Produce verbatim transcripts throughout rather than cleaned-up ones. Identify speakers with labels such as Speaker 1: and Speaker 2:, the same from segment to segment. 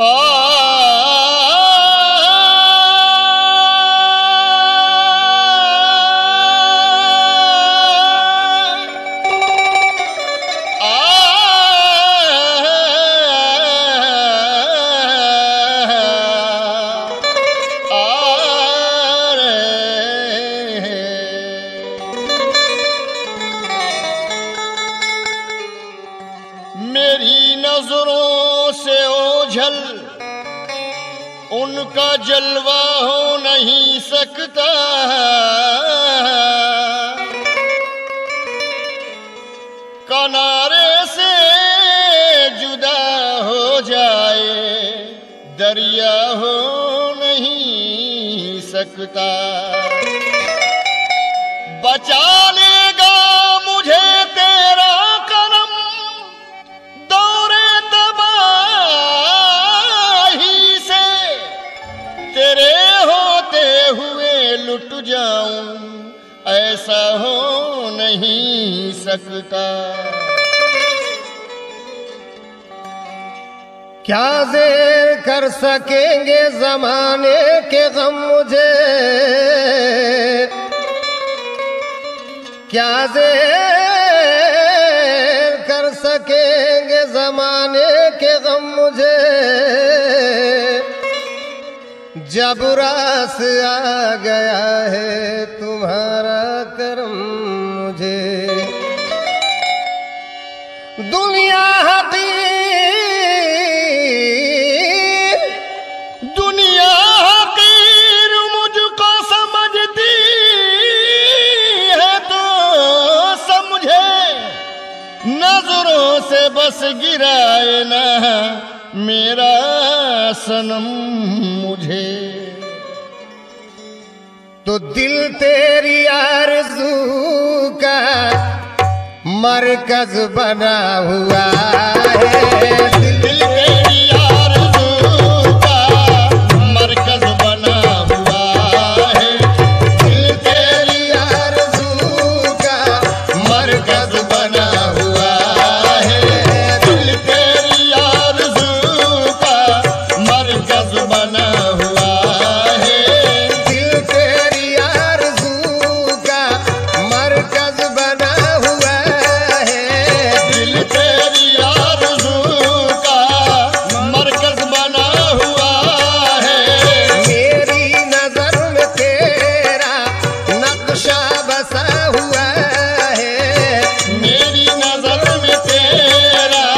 Speaker 1: मेरी नजरों से ओझल उनका जलवा हो नहीं सकता, किनारे से जुदा हो जाए दरिया हो नहीं सकता। बचा लेगा मुझे तेरा करम दौरे तबाही से, तेरे होते हुए लुट जाऊं ऐसा हो नहीं सकता।
Speaker 2: क्या ज़ेर कर सकेंगे ज़माने के गम मुझे, क्या ज़ेर कर सकेंगे ज़माने के गम मुझे, जब रास आ गया है तुम्हारा करम मुझे। दुनिया हकीर दुनिया हकीर मुझको समझती है तो समझे, नजरों से बस गिराए ना मेरा सनम मुझे। तो दिल तेरी आरज़ू का मरकज बना हुआ है,
Speaker 1: दिल तेरी आरज़ू का मरकज बना हुआ है,
Speaker 2: दिल तेरी आरज़ू का मरकज बना हुआ है,
Speaker 1: दिल तेरी आरज़ू का मरकज बना हुआ है,
Speaker 2: दिल तेरी आरज़ू का मरकज बना हुआ है,
Speaker 1: दिल तेरी आरज़ू का मरकज बना हुआ है।
Speaker 2: मेरी नजर में तेरा नक्शा बसा हुआ है,
Speaker 1: मेरी नजर में तेरा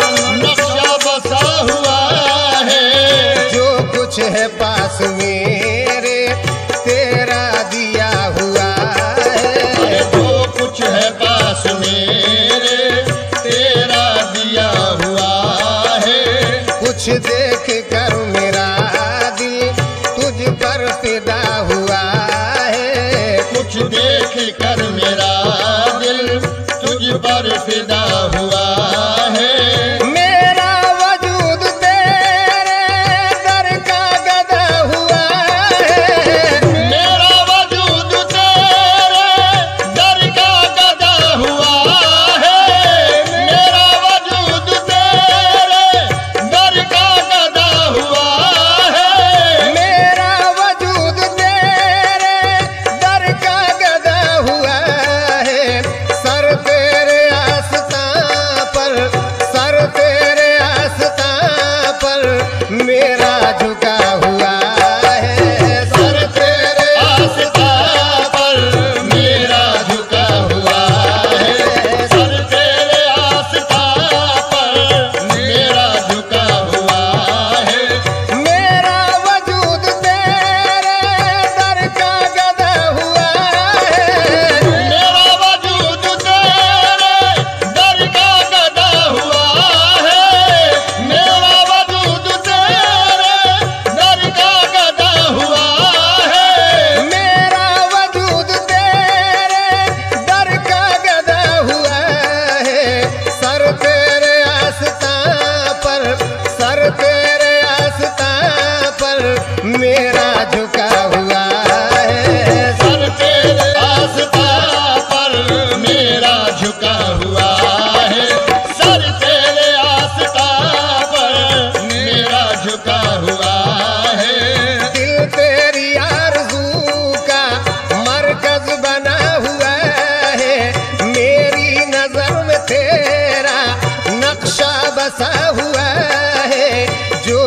Speaker 1: नक्शा बसा हुआ है,
Speaker 2: जो कुछ है पास मेरे तेरा दिया हुआ है,
Speaker 1: जो कुछ है पास मेरे तेरा दिया हुआ है।
Speaker 2: कुछ देख कर मेरा दिल तुझ पर फिदा हुआ है,
Speaker 1: कुछ देख कर मेरा दिल तुझ पर फिदा हुआ है।
Speaker 2: मेरा वजूद तेरे दर का गदा हुआ है,
Speaker 1: मेरा वजूद तेरे दर का गदा हुआ है, मेरा वजूद तेरे दर का गदा हुआ है,
Speaker 2: मेरा वजूद तेरे दर का गदा हुआ है। सर तेरे आस्तां पर, सर तेरे आस्तां पर मेरा झुका हुआ है, सर तेरे
Speaker 1: आस्तां पर मेरा झुका हुआ है, सर तेरे आस्तां पर मेरा झुका हुआ है,
Speaker 2: मेरा वजूद तेरे दर का गदा हुआ है,
Speaker 1: मेरा वजूद तेरे दर का गदा हुआ है, मेरा वजूद तेरे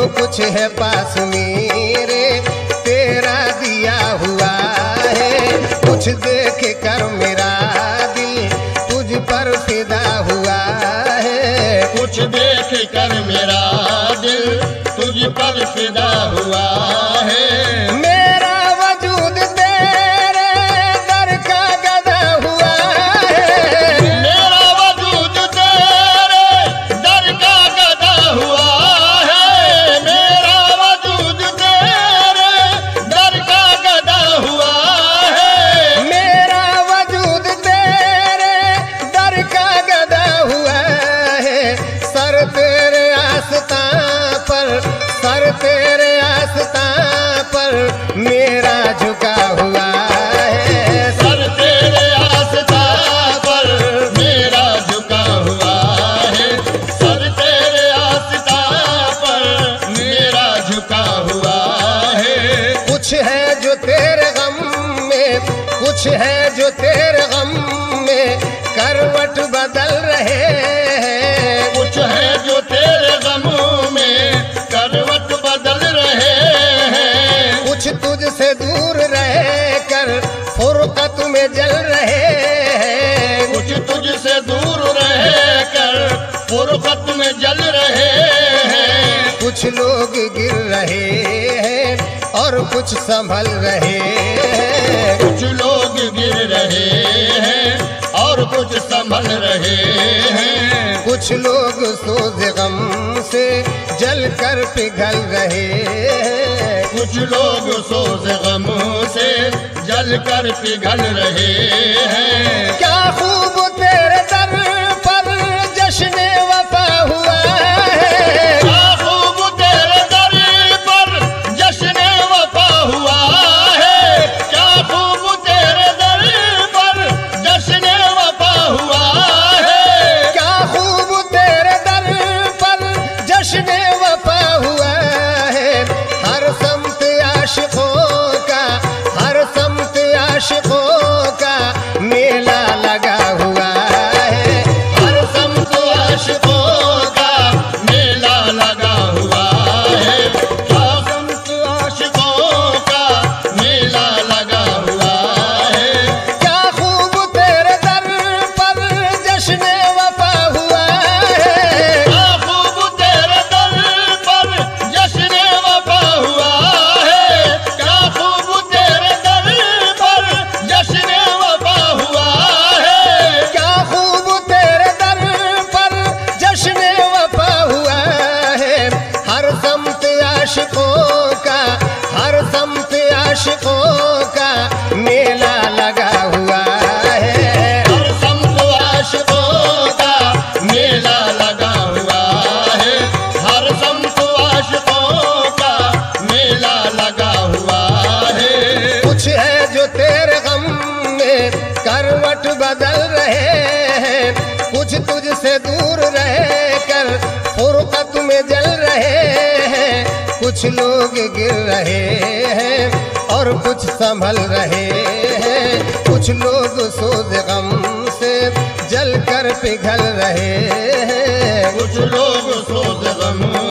Speaker 2: कुछ है पास मेरे तेरा दिया हुआ है। कुछ देख कर मेरा दिल तुझ पर फिदा हुआ है।
Speaker 1: कुछ देख कर मेरा दिल तुझ पर फिदा हुआ है।
Speaker 2: मेरा वजूद तेरे दर का गदा हुआ है।
Speaker 1: मेरा वजूद तेरे दर का गदा हुआ है। मेरा वजूद तेरे दर का गदा हुआ है।
Speaker 2: मेरा वजूद तेरे दर का गदा हुआ है। सर तेरे आस्तां पर, सर तेरे आस्तां पर मेरा झुका हुआ है।
Speaker 1: सर तेरे आस्तां पर मेरा झुका हुआ है। सर तेरे आस्तां पर मेरा झुका हुआ है।
Speaker 2: कुछ है जो तेरे गम में, कुछ है जो तेरे गम में करवट बदल रहे हैं।
Speaker 1: कुछ है जो तेरे गमों में करवट बदल रहे हैं।
Speaker 2: कुछ तुझसे दूर रह कर फुरकत में जल रहे हैं।
Speaker 1: कुछ तुझसे दूर रह कर फुरकत में जल रहे हैं।
Speaker 2: कुछ लोग गिर रहे हैं और कुछ संभल रहे हैं।
Speaker 1: कुछ लोग गिर रहे हैं और कुछ संभल रहे हैं।
Speaker 2: कुछ लोग सोज गम से जल कर पिघल रहे हैं।
Speaker 1: कुछ लोग सोज गमों से जल कर पिघल रहे हैं।
Speaker 2: क्या खूब तेरे दर पर जश्न वफा हुआ है।
Speaker 1: क्या खूब तेरे दर पर जश्न वफा हुआ है। क्या खूब तेरे दर पर जश्न वफा हुआ है।
Speaker 2: क्या खूब तेरे दर पर जश्न वफा हुआ है। हर समत आशिकों का, हर समत आशिकों का मेला लगा हुआ है।
Speaker 1: हर समत आशिकों का मेला लगा हुआ है। हर समत आशिकों का मेला लगा हुआ है।
Speaker 2: क्या खूब तेरे दर पर जश्न वफा हुआ है।
Speaker 1: क्या खूब तेरे दर पर जश्न वफा हुआ है। क्या खूब तेरे दर पर जश्न वफा हुआ है।
Speaker 2: क्या खूब तेरे दर पर जश्न वफा हुआ है। हर समत आशिकों का, हर समत आशिकों का मेला लगा हुआ है।
Speaker 1: हर समत आशिकों का मेला लगा हुआ है। हर समत आशिकों का मेला लगा हुआ है।
Speaker 2: कुछ है जो तेरे गम में करवट बदल रहे हैं। कुछ तुझसे दूर रह कर फुरकत में जल रहे हैं। कुछ लोग गिर रहे हैं और कुछ संभल रहे हैं। कुछ लोग सोज गम से जल कर पिघल रहे हैं।
Speaker 1: कुछ लोग सोच गम